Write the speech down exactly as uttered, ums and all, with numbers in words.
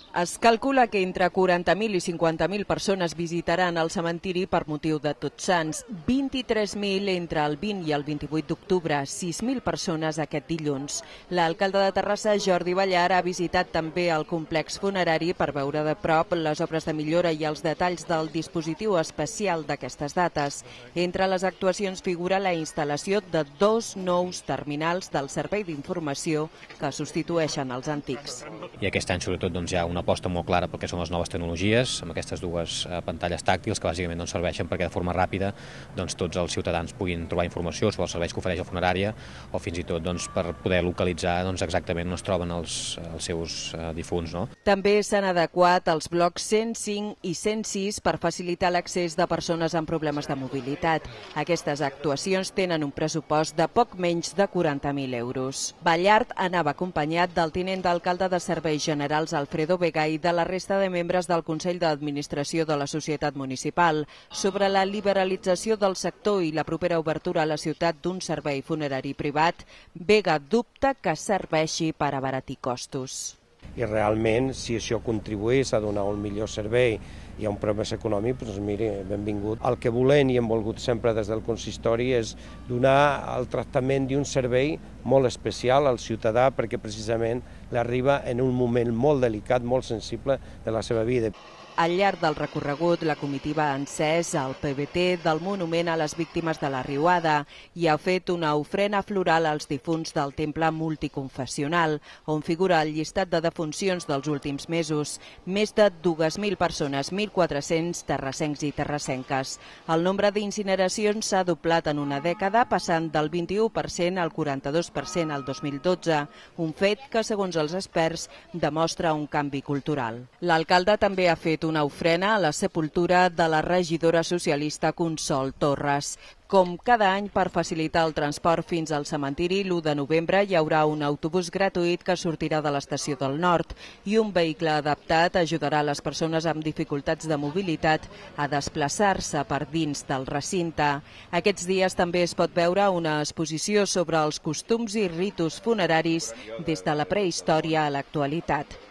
Es calcula que entre quaranta mil i cinquanta mil persones visitaran el cementiri per motiu de Tots Sants, vint-i-tres mil entre el vint i el vint-i-vuit d'octubre, sis mil persones aquest dilluns. L'alcalde de Terrassa, Jordi Ballar, ha visitat també el complex funerari per veure de prop les obres de millora i els detalls del dispositiu especial d'aquestes dates. Entre les actuacions figura la instal·lació de dos nous terminals del servei d'informació que substitueixen els antics. I aquest any, sobretot, doncs, hi ha una aposta molt clara pel que són les noves tecnologies, amb aquestes dues eh, pantalles tàctils que bàsicament doncs, serveixen perquè de forma ràpida doncs, tots els ciutadans puguin trobar informació sobre els serveis que ofereix la funerària o fins i tot doncs, per poder localitzar doncs, exactament on es troben els, els seus eh, difunts. No? També s'han adequat els blocs cent cinc i cent sis per facilitar l'accés de persones amb problemes de mobilitat. Aquestes actuacions tenen un pressupost de poc menys de quaranta mil euros. Ballart anava acompanyat del tinent d'alcalde de Serveis Generals Alfredo Vega i de la resta de membres del Consell d'Administració de la Societat Municipal sobre la liberalització del sector i la propera obertura a la ciutat d'un servei funerari privat. Vega dubta que serveixi per abaratir costos. I realment, si això contribuís a donar un millor servei i a un preu més econòmic, doncs mire, benvingut. El que volem i hem volgut sempre des del consistori és donar el tractament d'un servei molt especial al ciutadà perquè precisament l'arriba en un moment molt delicat, molt sensible de la seva vida. Al llarg del recorregut, la comitiva ha encès el P V T del monument a les víctimes de la riuada i ha fet una ofrena floral als difunts del temple multiconfessional, on figura el llistat de defuncions dels últims mesos. Més de dues mil persones, mil quatre-cents terrassencs i terrassenques. El nombre d'incineracions s'ha doblat en una dècada, passant del vint-i-u per cent al quaranta-dos per cent al dos mil dotze, un fet que, segons els experts, demostra un canvi cultural. L'alcalde també ha fet una ofrena a la sepultura de la regidora socialista Consol Torres. Com cada any, per facilitar el transport fins al cementiri, l'u de novembre hi haurà un autobús gratuït que sortirà de l'estació del Nord i un vehicle adaptat ajudarà les persones amb dificultats de mobilitat a desplaçar-se per dins del recinte. Aquests dies també es pot veure una exposició sobre els costums i ritus funeraris des de la prehistòria a l'actualitat.